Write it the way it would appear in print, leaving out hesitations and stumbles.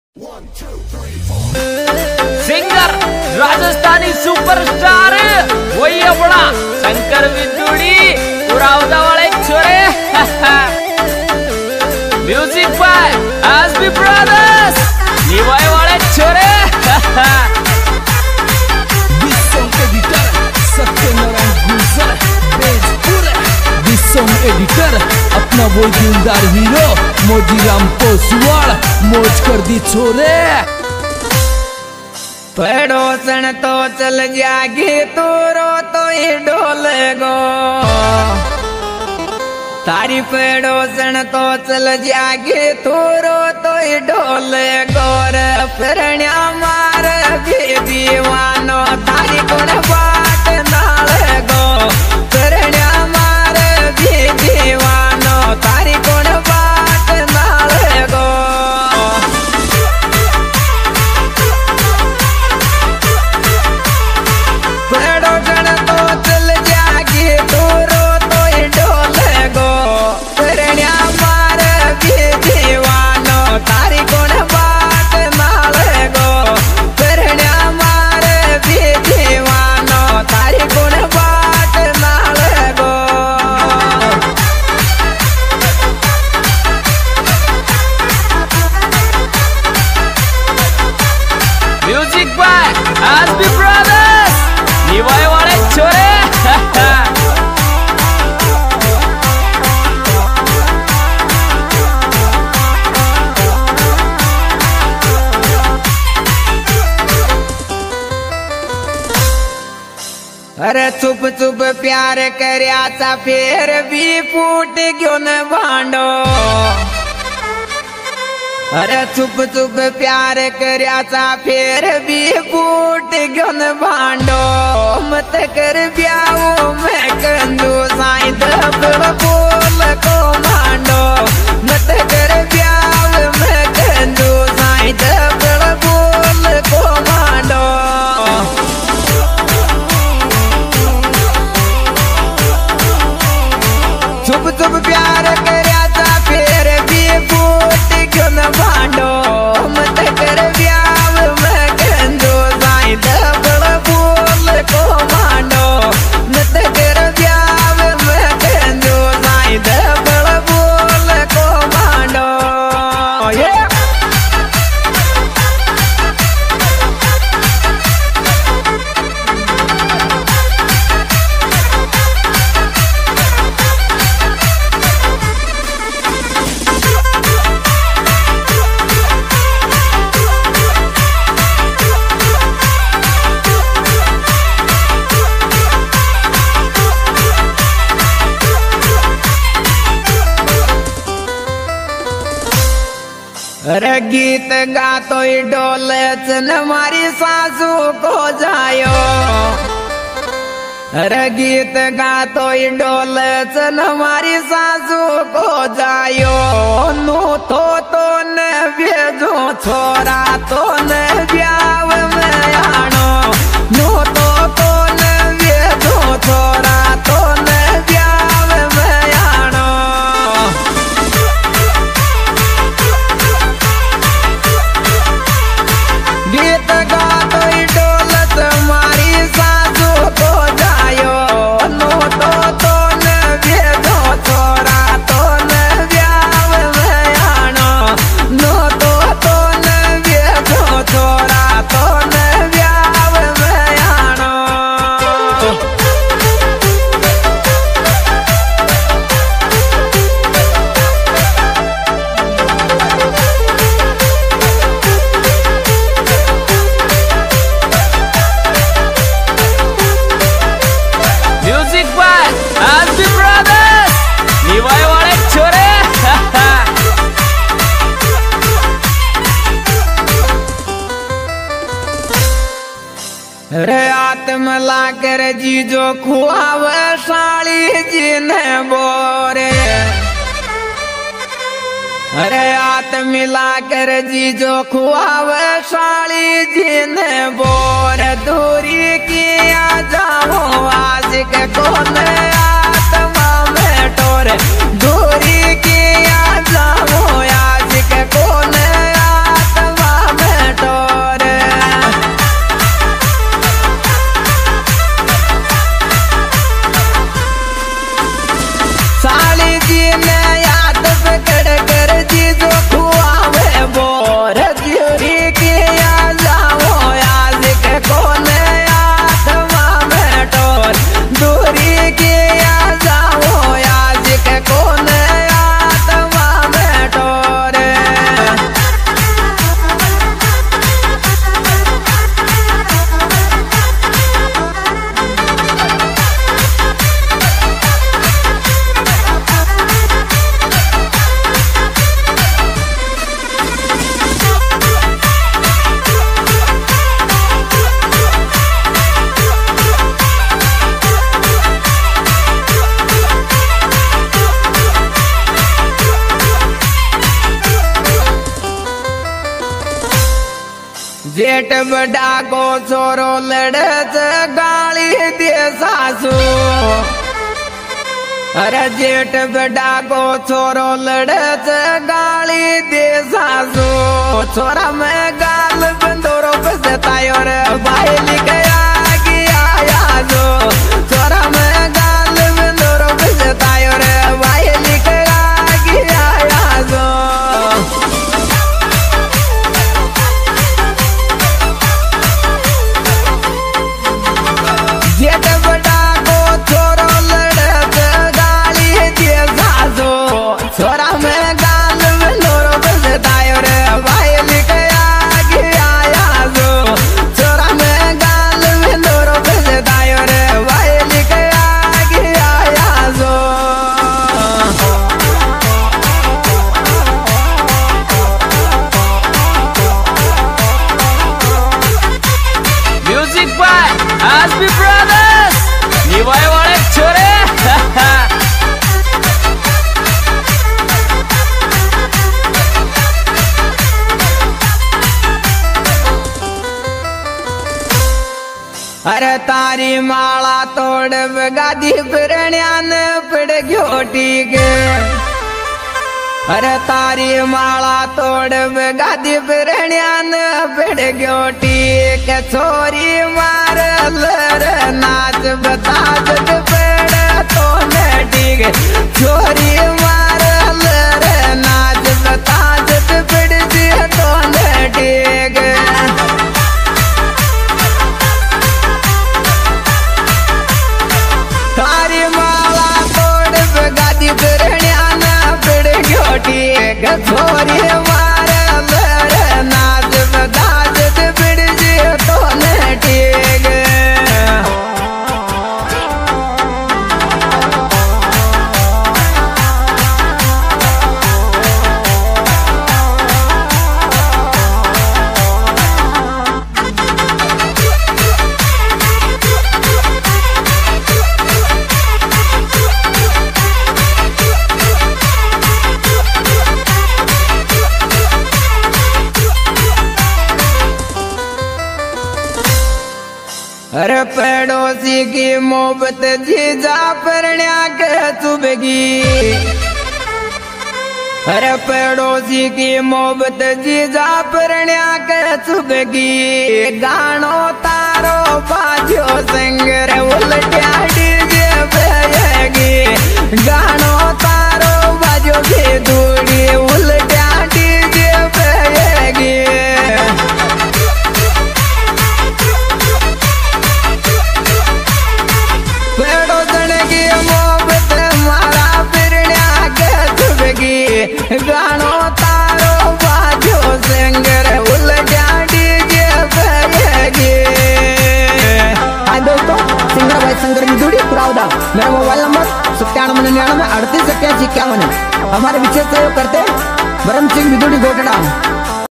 Singer Rajasthani superstar वही अपना शंकर बिंदुड़ी पुरावदा वाले छोरे म्यूजिक बाय एसबी ब्रदर्स निवाय वाले छोरे एडिटर अपना वो दिलदार हीरो मोजीराम पोसवाल मौज कर दी छोरे। पड़ोसन तो चल जागी तू रो तो ही डोले गो तारी पड़ोसन तो चल जागी तू रो तो ही डोले गोर फिरण्या मार भी दीवानो तारी गुण बाट नाले गो फिरण्या मार भी दीवानो तारी गुण बाट नाले गो। म्यूजिक बाय एसबी ब्रदर्स निवाय वाले छोरे अरे चुप चुप प्यार करया सा फिर भी फूट क्यों न भांडो अरे चुप चुप प्यार करया सा फिर भी फूट क्यों न भांडो मत कर ब्याहो मैं कंदू साईं दबड़ बोल को मांडो मत कर ब्याहो मैं कंदू साईं दबड़ बोल को मांडो। चुप चुप प्यार करया सा फिर भी फूट क्यों न भांडो मत कर ब्याह मैं कंदो साईं दबड़ बोल को मांडो मत कर ब्याह मैं कंदो साईं दबड़ बोल को मांडो। अरे गीत गातो ही डोले चन हमारी सासू को जायो अरे गीत गातो ही डोले चन हमारी सासू को जायो नू तो न भेजो छोरा तो न ब्याव में आनो नू तो न भेजो छोरा तो न ब्याव में आनो। गीत गातो ही डोलत मारी सासू को जायो नो तो न भेजो छोरा तो न ब्याव में आनो नो तो न भेजो छोरा तो न ब्याव में आनो। म्यूजिक बाय एसबी ब्रदर्स निवाय वाले छोरे रे आत्म लाकर जीजो खुआवे साली जी ने बोरे अरे आत्म मिलाकर जीजो खुआवे साली जी ने बोर दूरी किया जाओ आशिक कौन आत्मा में टोरे दूरी किया जाओ आशिक कौन आत्मा जेठ बड़ा को छोरो लड़त गाली दे सासू। अरे जेठ बड़ा को छोरो लड़त गाली दे सासू। छोरा में गाल बंदोरो बसतायो रे भाई लिख आया जो। छोरा में गाल बंदोरो बसतायो रे भाई लिख आया जो। जेठ बड़ा को छोरो लड़त गाली दे सासू। छोरा में गाल बंदोरो बसतायो रे भाई लिख आया जो। छोरा में गाल बंदोरो बसतायो रे भाई लिख आया जो। म्यूजिक बाय आसबी ब्रदर्स निवाय वाले छोरे। अरे तारी माला तोड़ गादी पिरण्यान पड़ गयो ठीक। अरे तारी माला तोड़ गादी पिरण्यान पड़ गयो ठीक। छोरी मार लर नाच बताज पेड़ तो न ठीक। छोरी मार लर नाच बताज पेड़ दिए तो न ठीक। तारी माला तोड़ गादी पिरण्यान पड़ गयो ठीक। छोरी मार लर नाच बताज पेड़ दिए तो न ठीक। अरे पड़ोसी की मोहब्बत जीजा परण्या के चुभगी। अरे पड़ोसी की मोहब्बत जीजा परण्या के चुभगी। गानो तारो बाजो संगर उल्टिया डीजे बजेगी। गानो तारो बाजो के दूरी उल्टिया डीजे बजेगी। गानो तारो बाजो संगर उल्टा डीजे बजेगी। हाय दोस्तों, सिंगर भाई शंकर मिदुड़ी पुरावदा। मेरा मोबाइल नंबर 9799 38 87 51 है। हमारे विशेष सहयोग करते ब्रह्म सिंह मिदुड़ी गोटड़ा।